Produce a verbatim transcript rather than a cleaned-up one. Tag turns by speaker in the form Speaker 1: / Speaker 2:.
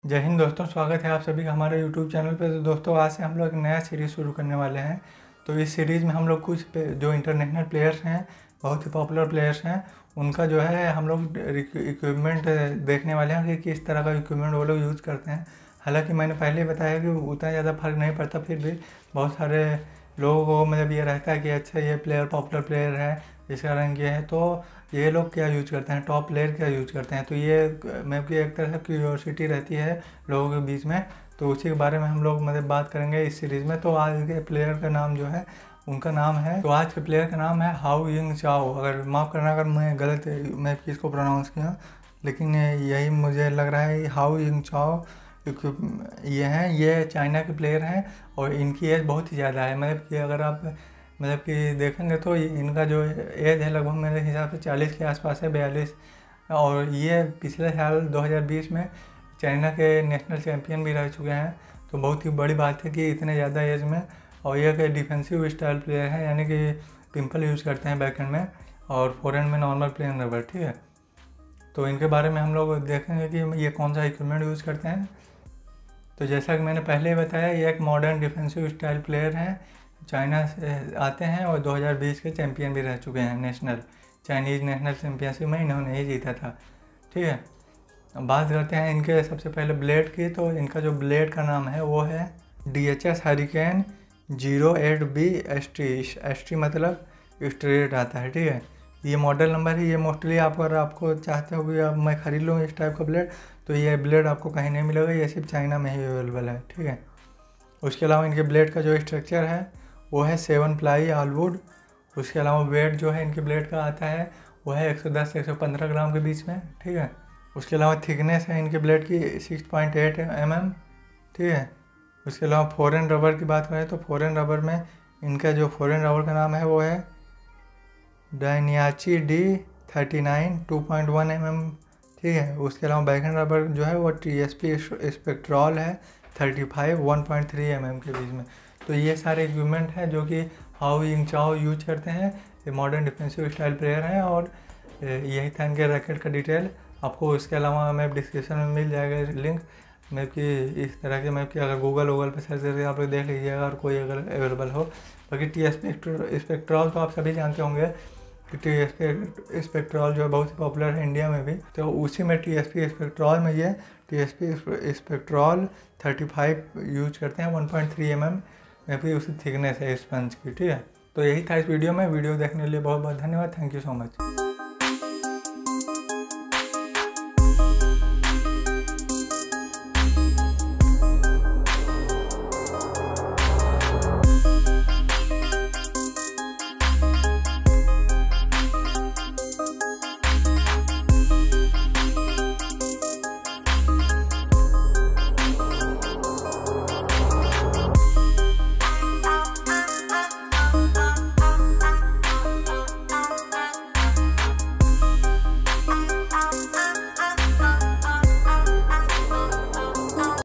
Speaker 1: जय हिंद दोस्तों, स्वागत है आप सभी का हमारे यूट्यूब चैनल पे। तो दोस्तों आज से हम लोग एक नया सीरीज़ शुरू करने वाले हैं। तो इस सीरीज़ में हम लोग कुछ जो इंटरनेशनल प्लेयर्स हैं, बहुत ही पॉपुलर प्लेयर्स हैं, उनका जो है हम लोग इक्विपमेंट देखने वाले हैं कि किस तरह का इक्विपमेंट वो लोग यूज़ करते हैं। हालांकि मैंने पहले ही बताया कि उतना ज़्यादा फर्क नहीं पड़ता, फिर भी बहुत सारे लोगों को मतलब ये रहता है कि अच्छा ये प्लेयर पॉपुलर प्लेयर है, इस कारण ये है, तो ये लोग क्या यूज करते हैं, टॉप प्लेयर क्या यूज करते हैं। तो ये मैं की एक तरह से क्यूरियोसिटी रहती है लोगों के बीच में, तो उसी के बारे में हम लोग मतलब बात करेंगे इस सीरीज़ में। तो आज के प्लेयर का नाम जो है उनका नाम है तो आज के प्लेयर का नाम है हाउ यिंग चाओ। अगर माफ़ करना अगर मैं गलत मैं किसको प्रोनाउंस किया, लेकिन यही मुझे लग रहा है हाउ यिंग चाओ ये हैं। ये चाइना के प्लेयर हैं और इनकी एज बहुत ही ज़्यादा है। मतलब कि अगर आप मतलब कि देखेंगे तो इनका जो एज है लगभग मेरे हिसाब से चालीस के आसपास है, बयालीस। और ये पिछले साल दो हज़ार बीस में चाइना के नेशनल चैम्पियन भी रह चुके हैं। तो बहुत ही बड़ी बात है कि इतने ज़्यादा एज में। और ये एक डिफेंसिव स्टाइल प्लेयर है, यानी कि पिंपल यूज़ करते हैं बैकएंड में और फोरहैंड में नॉर्मल प्लेइंग रबर। ठीक है, तो इनके बारे में हम लोग देखेंगे कि ये कौन सा इक्विपमेंट यूज़ करते हैं। तो जैसा कि मैंने पहले ही बताया, ये एक मॉडर्न डिफेंसिव स्टाइल प्लेयर हैं, चाइना से आते हैं और दो हज़ार बीस के चैम्पियन भी रह चुके हैं। नेशनल चाइनीज़ नेशनल चैम्पियनशिप में इन्होंने ही जीता था। ठीक है, अब बात करते हैं इनके सबसे पहले ब्लेड की। तो इनका जो ब्लेड का नाम है वो है D H S hurricane zero eight B S T. S T मतलब स्ट्रेट आता है। ठीक है, ये मॉडल नंबर है। ये मोस्टली आप अगर आपको चाहते हो कि अब मैं ख़रीद लूँ इस टाइप का ब्लेड, तो ये ब्लेड आपको कहीं नहीं मिलेगा, ये सिर्फ चाइना में ही अवेलेबल है। ठीक है, उसके अलावा इनके ब्लेड का जो स्ट्रक्चर है वो है सेवन प्लाई ऑलवुड। उसके अलावा वेट जो है इनके ब्लेड का आता है वो है एक सौ दस से एक सौ पंद्रह ग्राम के बीच में। ठीक है, उसके अलावा थिकनेस है इनके ब्लेड की six point eight M M. ठीक है, उसके अलावा फोरेन रबर की बात करें तो फोरेन रबर में इनका जो फोरेन रबर का नाम है वो है डायनियाची D thirty nine two point one M M. ठीक है, उसके अलावा बैकएंड रबर जो है वो टी एस पी स्पेक्ट्रॉल है thirty five one point three M M के बीच में। तो ये सारे इक्विपमेंट हैं जो कि हाउ यिंग चाओ यूज करते हैं। ये मॉडर्न डिफेंसिव स्टाइल प्लेयर हैं और यही था इनके रैकेट का डिटेल। आपको इसके अलावा मैप डिस्क्रिप्शन में मिल जाएगा लिंक मैप की, इस तरह के मैप की अगर गूगल वूगल पर सर्च करके आप लोग देख लीजिएगा और कोई अगर अवेलेबल हो। बाकी टी एस पी स्पेक्ट्रॉल तो आप सभी जानते होंगे कि टी एस पी स्पेक्ट्रॉल जो है बहुत ही पॉपुलर है इंडिया में भी। तो उसी में टी एस पी स्पेक्ट्रॉल में ये T S P spectral thirty five use करते हैं one point three M M में भी उसी थिकनेस है स्पंज की। ठीक है, तो यही था इस वीडियो में। वीडियो देखने के लिए बहुत बहुत धन्यवाद। Thank you so much.